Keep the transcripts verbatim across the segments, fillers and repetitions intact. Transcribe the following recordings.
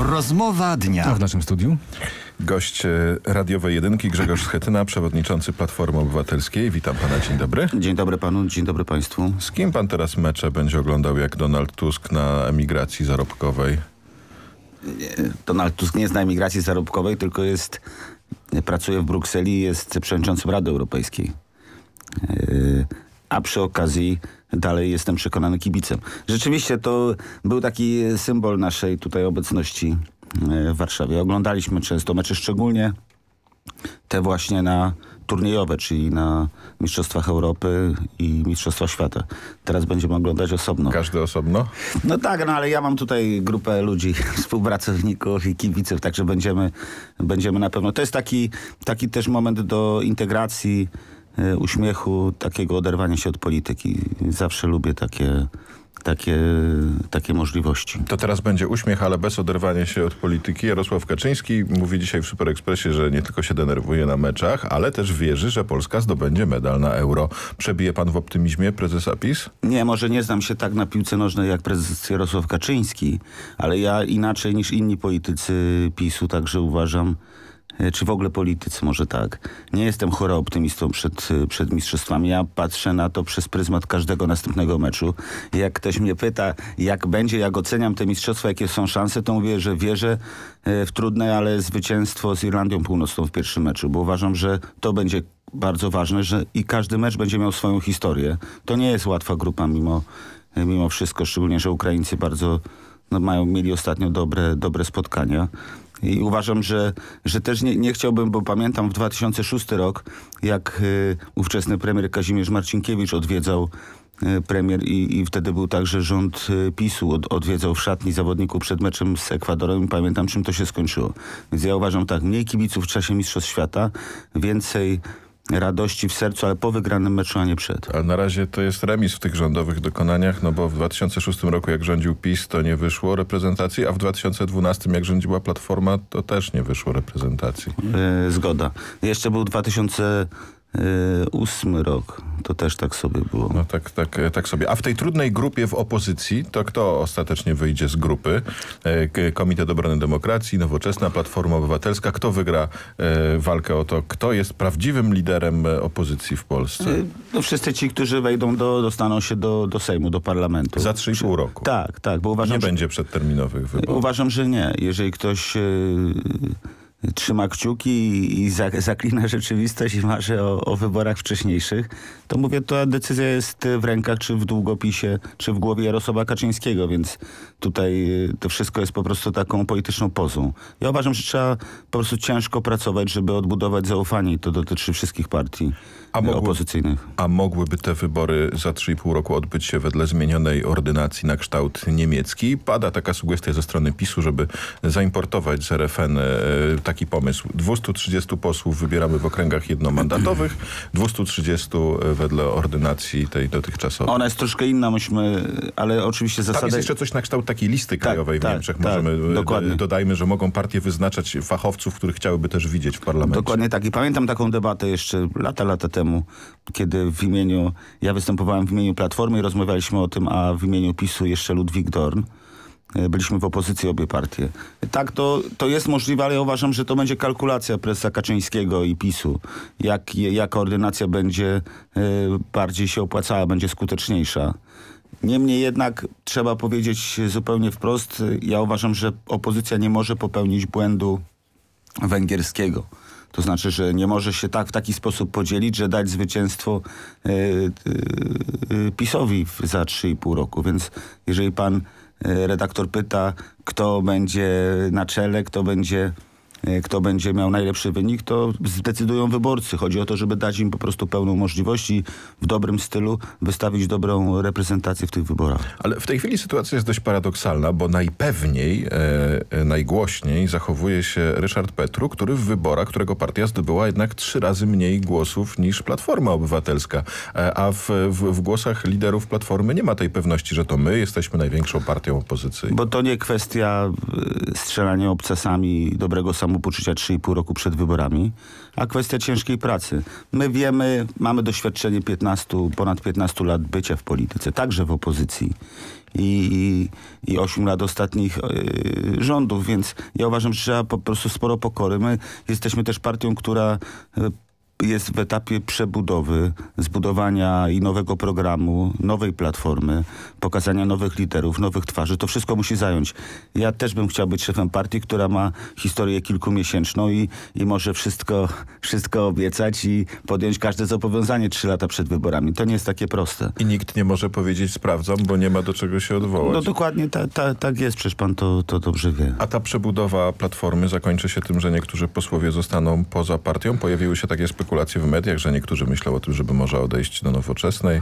Rozmowa dnia. A w naszym studiu? Gość radiowej jedynki Grzegorz Schetyna, przewodniczący Platformy Obywatelskiej. Witam pana, dzień dobry. Dzień dobry panu, dzień dobry państwu. Z kim pan teraz mecze będzie oglądał jak Donald Tusk na emigracji zarobkowej? Donald Tusk nie jest na emigracji zarobkowej, tylko jest, pracuje w Brukseli, jest przewodniczącym Rady Europejskiej. A przy okazji dalej jestem przekonany kibicem. Rzeczywiście to był taki symbol naszej tutaj obecności w Warszawie. Oglądaliśmy często mecze, szczególnie te właśnie na turniejowe, czyli na Mistrzostwach Europy i Mistrzostwach Świata. Teraz będziemy oglądać osobno. Każdy osobno? No tak, no ale ja mam tutaj grupę ludzi, współpracowników i kibiców, także będziemy, będziemy na pewno. To jest taki, taki też moment do integracji, uśmiechu, takiego oderwania się od polityki. Zawsze lubię takie, takie, takie możliwości. To teraz będzie uśmiech, ale bez oderwania się od polityki. Jarosław Kaczyński mówi dzisiaj w Super Expressie, że nie tylko się denerwuje na meczach, ale też wierzy, że Polska zdobędzie medal na Euro. Przebije pan w optymizmie prezesa PiS? Nie, może nie znam się tak na piłce nożnej jak prezes Jarosław Kaczyński, ale ja inaczej niż inni politycy PiSu także uważam, czy w ogóle politycy, może tak. Nie jestem chora optymistą przed, przed mistrzostwami. Ja patrzę na to przez pryzmat każdego następnego meczu. Jak ktoś mnie pyta, jak będzie, jak oceniam te mistrzostwa, jakie są szanse, to mówię, że wierzę w trudne, ale zwycięstwo z Irlandią Północną w pierwszym meczu, bo uważam, że to będzie bardzo ważne, że i każdy mecz będzie miał swoją historię. To nie jest łatwa grupa mimo, mimo wszystko, szczególnie, że Ukraińcy bardzo no, mają, mieli ostatnio dobre, dobre spotkania. I uważam, że, że też nie, nie chciałbym, bo pamiętam w dwa tysiące szósty rok, jak y, ówczesny premier Kazimierz Marcinkiewicz odwiedzał y, premier i, i wtedy był także rząd y, PiSu, od, odwiedzał w szatni zawodników przed meczem z Ekwadorem i pamiętam, czym to się skończyło. Więc ja uważam tak, mniej kibiców w czasie Mistrzostw Świata, więcej radości w sercu, ale po wygranym meczu, a nie przed. A na razie to jest remis w tych rządowych dokonaniach, no bo w dwa tysiące szóstym roku jak rządził PiS, to nie wyszło reprezentacji, a w dwa tysiące dwunastym jak rządziła Platforma, to też nie wyszło reprezentacji. Yy, zgoda. Jeszcze był dwa tysiące ósmy rok. To też tak sobie było. No tak, tak, tak sobie. A w tej trudnej grupie w opozycji, to kto ostatecznie wyjdzie z grupy? Komitet Obrony Demokracji, Nowoczesna, Platforma Obywatelska. Kto wygra e, walkę o to, kto jest prawdziwym liderem opozycji w Polsce? No wszyscy ci, którzy wejdą, do, dostaną się do, do Sejmu, do parlamentu. Za trzy i pół roku? Tak, tak. Bo uważam, nie że, będzie przedterminowych wyborów? Uważam, że nie. Jeżeli ktoś... Yy, trzyma kciuki i, i zaklina rzeczywistość i marzy o, o wyborach wcześniejszych, to mówię, ta decyzja jest w rękach, czy w długopisie, czy w głowie Jarosława Kaczyńskiego, więc tutaj to wszystko jest po prostu taką polityczną pozą. Ja uważam, że trzeba po prostu ciężko pracować, żeby odbudować zaufanie i to dotyczy wszystkich partii a mogły, opozycyjnych. A mogłyby te wybory za trzy i pół roku odbyć się wedle zmienionej ordynacji na kształt niemiecki? Pada taka sugestia ze strony PiSu, żeby zaimportować z R F N taki pomysł. dwieście trzydzieści posłów wybieramy w okręgach jednomandatowych, dwieście trzydzieści wedle ordynacji tej dotychczasowej. Ona jest troszkę inna, myśmy, ale oczywiście zasada... Tam jest jeszcze coś na kształt takiej listy krajowej tak, w Niemczech. Tak, Możemy, dokładnie. Dodajmy, że mogą partie wyznaczać fachowców, których chciałyby też widzieć w parlamencie. Dokładnie tak. I pamiętam taką debatę jeszcze lata, lata temu, kiedy w imieniu, ja występowałem w imieniu Platformy i rozmawialiśmy o tym, a w imieniu PiSu jeszcze Ludwik Dorn. Byliśmy w opozycji obie partie. Tak, to, to jest możliwe, ale ja uważam, że to będzie kalkulacja prezesa Kaczyńskiego i PiSu. Jak, jaka ordynacja będzie y, bardziej się opłacała, będzie skuteczniejsza. Niemniej jednak trzeba powiedzieć zupełnie wprost, ja uważam, że opozycja nie może popełnić błędu węgierskiego. To znaczy, że nie może się tak w taki sposób podzielić, że dać zwycięstwo y, y, y, PiSowi za trzy i pół roku. Więc jeżeli pan redaktor pyta, kto będzie na czele, kto będzie, kto będzie miał najlepszy wynik, to zdecydują wyborcy. Chodzi o to, żeby dać im po prostu pełną możliwość i w dobrym stylu wystawić dobrą reprezentację w tych wyborach. Ale w tej chwili sytuacja jest dość paradoksalna, bo najpewniej, e, najgłośniej zachowuje się Ryszard Petru, który w wyborach, którego partia zdobyła jednak trzy razy mniej głosów niż Platforma Obywatelska. E, a w, w, w głosach liderów Platformy nie ma tej pewności, że to my jesteśmy największą partią opozycyjną. Bo to nie kwestia strzelania obcasami dobrego samopoczucia trzy i pół roku przed wyborami, a kwestia ciężkiej pracy. My wiemy, mamy doświadczenie piętnastu, ponad piętnastu lat bycia w polityce, także w opozycji. i, i ośmiu lat ostatnich y, rządów, więc ja uważam, że trzeba po prostu sporo pokory. My jesteśmy też partią, która y, jest w etapie przebudowy, zbudowania i nowego programu, nowej platformy, pokazania nowych liderów, nowych twarzy. To wszystko musi zająć. Ja też bym chciał być szefem partii, która ma historię kilkumiesięczną i, i może wszystko, wszystko obiecać i podjąć każde zobowiązanie trzy lata przed wyborami. To nie jest takie proste. I nikt nie może powiedzieć sprawdzam, bo nie ma do czego się odwołać. No dokładnie ta, ta, tak jest, przecież pan to, to dobrze wie. A ta przebudowa Platformy zakończy się tym, że niektórzy posłowie zostaną poza partią? Pojawiły się takie spekulacje w mediach, że niektórzy myślą o tym, żeby może odejść do Nowoczesnej.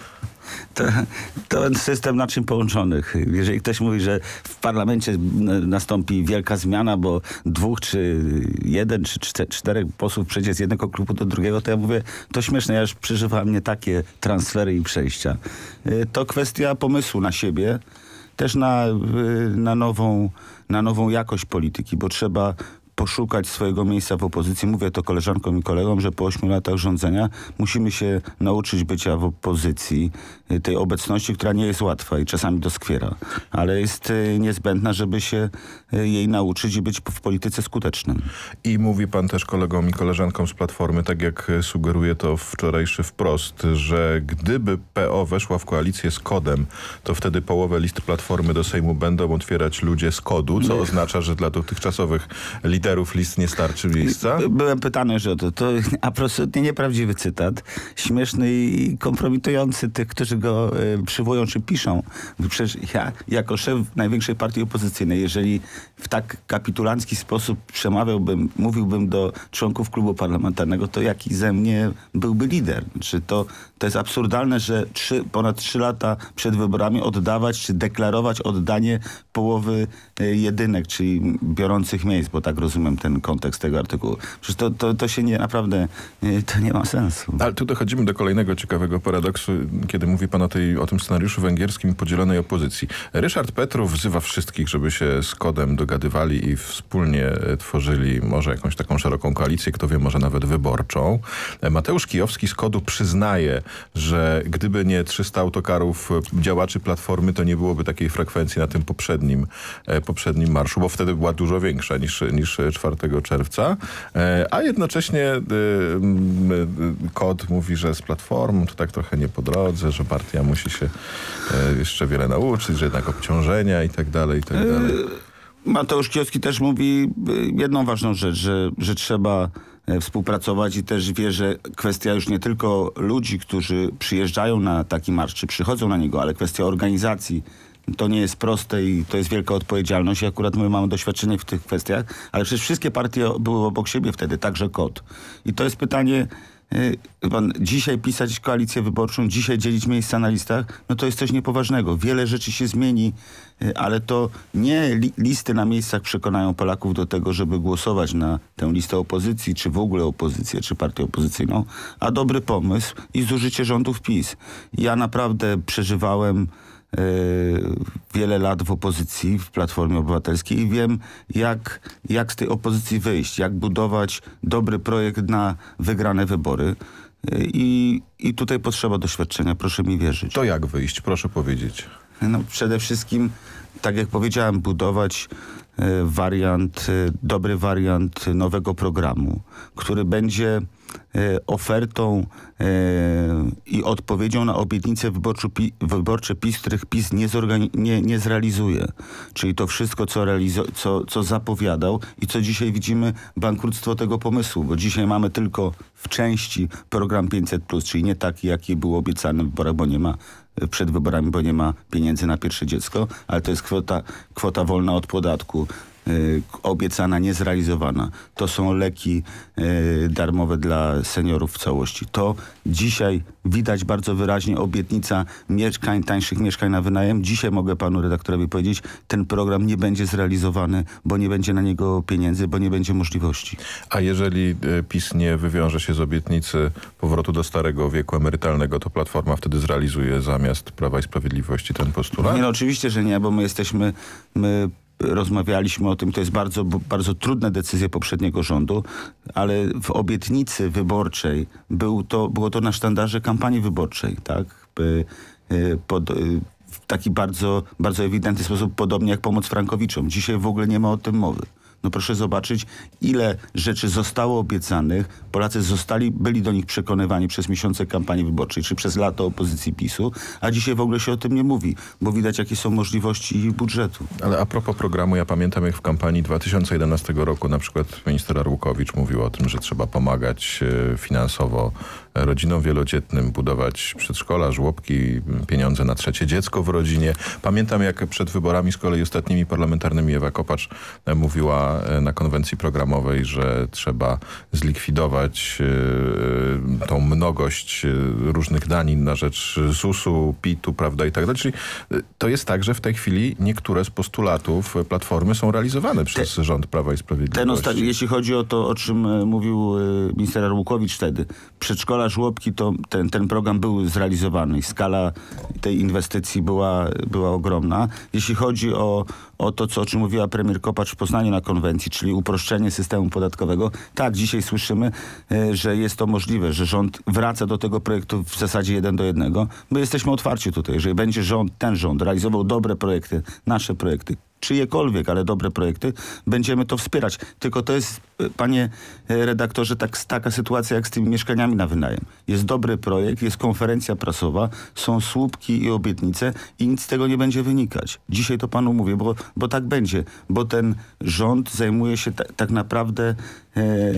To, to system naczyń połączonych. Jeżeli ktoś mówi, że w parlamencie nastąpi wielka zmiana, bo dwóch, czy jeden, czy czter, czterech posłów przejdzie z jednego klubu do drugiego, to ja mówię, to śmieszne, ja już przeżywałem nie takie transfery i przejścia. To kwestia pomysłu na siebie, też na, na, nową, na nową jakość polityki, bo trzeba poszukać swojego miejsca w opozycji. Mówię to koleżankom i kolegom, że po ośmiu latach rządzenia musimy się nauczyć bycia w opozycji, tej obecności, która nie jest łatwa i czasami doskwiera, ale jest niezbędna, żeby się jej nauczyć i być w polityce skutecznym. I mówi pan też kolegom i koleżankom z Platformy, tak jak sugeruje to wczorajszy Wprost, że gdyby P O weszła w koalicję z Kodem, to wtedy połowę list Platformy do Sejmu będą otwierać ludzie z Kodu, co oznacza, że dla dotychczasowych liderów list nie starczy miejsca? Byłem pytany, że to, to absolutnie nieprawdziwy cytat, śmieszny i kompromitujący tych, którzy go y, przywołują czy piszą. Przecież ja, jako szef największej partii opozycyjnej, jeżeli w tak kapitulancki sposób przemawiałbym, mówiłbym do członków klubu parlamentarnego, to jaki ze mnie byłby lider? Czy to, to jest absurdalne, że trzy, ponad trzy lata przed wyborami oddawać, czy deklarować oddanie połowy y, jedynek, czyli biorących miejsc, bo tak rozumiem ten kontekst tego artykułu. Przecież to, to, to się nie, naprawdę, y, to nie ma sensu. Ale tu dochodzimy do kolejnego ciekawego paradoksu, kiedy mówi pan o, tej, o tym scenariuszu węgierskim i podzielonej opozycji. Ryszard Petru wzywa wszystkich, żeby się z Kodem dogadywali i wspólnie tworzyli może jakąś taką szeroką koalicję, kto wie, może nawet wyborczą. Mateusz Kijowski z Kodu przyznaje, że gdyby nie trzysta autokarów działaczy Platformy, to nie byłoby takiej frekwencji na tym poprzednim, poprzednim marszu, bo wtedy była dużo większa niż, niż czwartego czerwca. A jednocześnie Kod mówi, że z Platformą to tak trochę nie po drodze, że partia musi się jeszcze wiele nauczyć, że jednak obciążenia i tak dalej, i tak dalej. Mateusz Kijowski też mówi jedną ważną rzecz, że, że trzeba współpracować i też wie, że kwestia już nie tylko ludzi, którzy przyjeżdżają na taki marsz, czy przychodzą na niego, ale kwestia organizacji. To nie jest proste i to jest wielka odpowiedzialność. I akurat my mamy doświadczenie w tych kwestiach, ale przecież wszystkie partie były obok siebie wtedy, także Kod. I to jest pytanie, yy, pan, dzisiaj pisać koalicję wyborczą, dzisiaj dzielić miejsca na listach, no to jest coś niepoważnego. Wiele rzeczy się zmieni, yy, ale to nie li, listy na miejscach przekonają Polaków do tego, żeby głosować na tę listę opozycji, czy w ogóle opozycję, czy partię opozycyjną, a dobry pomysł i zużycie rządów PiS. Ja naprawdę przeżywałem wiele lat w opozycji, w Platformie Obywatelskiej i wiem, jak, jak z tej opozycji wyjść, jak budować dobry projekt na wygrane wybory. I, i tutaj potrzeba doświadczenia, proszę mi wierzyć. To jak wyjść? Proszę powiedzieć. No, przede wszystkim, tak jak powiedziałem, budować wariant, dobry wariant nowego programu, który będzie ofertą e, i odpowiedzią na obietnice wyborcze, pi, wyborcze PiS, których PiS nie, nie, nie zrealizuje. Czyli to wszystko, co, co, co zapowiadał i co dzisiaj widzimy, bankructwo tego pomysłu, bo dzisiaj mamy tylko w części program pięćset plus, czyli nie taki, jaki był obiecany w wyborach, bo nie ma przed wyborami, bo nie ma pieniędzy na pierwsze dziecko, ale to jest kwota, kwota wolna od podatku, Yy, obiecana, niezrealizowana. To są leki yy, darmowe dla seniorów w całości. To dzisiaj widać bardzo wyraźnie obietnica mieszkań, tańszych mieszkań na wynajem. Dzisiaj mogę panu redaktorowi powiedzieć, ten program nie będzie zrealizowany, bo nie będzie na niego pieniędzy, bo nie będzie możliwości. A jeżeli PiS nie wywiąże się z obietnicy powrotu do starego wieku emerytalnego, to Platforma wtedy zrealizuje zamiast Prawa i Sprawiedliwości ten postulat? Nie, no oczywiście, że nie, bo my jesteśmy... My rozmawialiśmy o tym, to jest bardzo, bardzo trudne decyzje poprzedniego rządu, ale w obietnicy wyborczej był to, było to na sztandarze kampanii wyborczej, tak? Pod, w taki bardzo, bardzo ewidentny sposób, podobnie jak pomoc frankowiczom. Dzisiaj w ogóle nie ma o tym mowy. No proszę zobaczyć, ile rzeczy zostało obiecanych. Polacy zostali, byli do nich przekonywani przez miesiące kampanii wyborczej, czy przez lato opozycji PiSu, a dzisiaj w ogóle się o tym nie mówi, bo widać, jakie są możliwości ich budżetu. Ale a propos programu, ja pamiętam, jak w kampanii dwa tysiące jedenastego roku na przykład minister Arłukowicz mówił o tym, że trzeba pomagać finansowo rodzinom wielodzietnym, budować przedszkola, żłobki, pieniądze na trzecie dziecko w rodzinie. Pamiętam, jak przed wyborami z kolei ostatnimi parlamentarnymi Ewa Kopacz mówiła na konwencji programowej, że trzeba zlikwidować y, tą mnogość różnych danin na rzecz zusu, pitu, prawda, i tak dalej. Czyli to jest tak, że w tej chwili niektóre z postulatów Platformy są realizowane przez Te, rząd Prawa i Sprawiedliwości. Ten jeśli chodzi o to, o czym mówił minister Arłukowicz wtedy, przedszkola, żłobki, to ten, ten program był zrealizowany i skala tej inwestycji była, była ogromna. Jeśli chodzi o, o to, co, o czym mówiła premier Kopacz w Poznaniu na konwencji, czyli uproszczenie systemu podatkowego, tak, dzisiaj słyszymy, że jest to możliwe, że rząd wraca do tego projektu w zasadzie jeden do jednego. My jesteśmy otwarci tutaj, jeżeli będzie rząd, ten rząd realizował dobre projekty, nasze projekty, czyjekolwiek, ale dobre projekty, będziemy to wspierać. Tylko to jest, panie redaktorze, tak, taka sytuacja jak z tymi mieszkaniami na wynajem. Jest dobry projekt, jest konferencja prasowa, są słupki i obietnice i nic z tego nie będzie wynikać. Dzisiaj to panu mówię, bo, bo tak będzie. Bo ten rząd zajmuje się ta, tak naprawdę, e, e,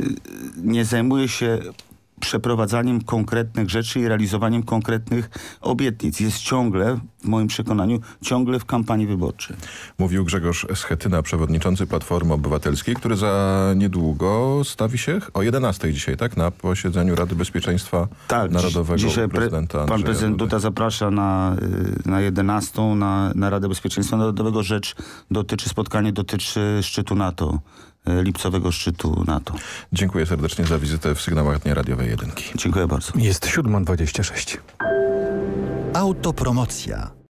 nie zajmuje się przeprowadzaniem konkretnych rzeczy i realizowaniem konkretnych obietnic. Jest ciągle, w moim przekonaniu, ciągle w kampanii wyborczej. Mówił Grzegorz Schetyna, przewodniczący Platformy Obywatelskiej, który za niedługo stawi się o jedenastej dzisiaj, tak? Na posiedzeniu Rady Bezpieczeństwa tak, Narodowego dzisiaj prezydenta pre, pan prezydent Duda zaprasza na, na jedenastą na, na Radę Bezpieczeństwa Narodowego. Rzecz dotyczy, spotkanie dotyczy szczytu NATO. Lipcowego szczytu NATO. Dziękuję serdecznie za wizytę w Sygnałach Dnia Radiowej Jedynki. Dziękuję bardzo. Jest siódma dwadzieścia sześć. Autopromocja.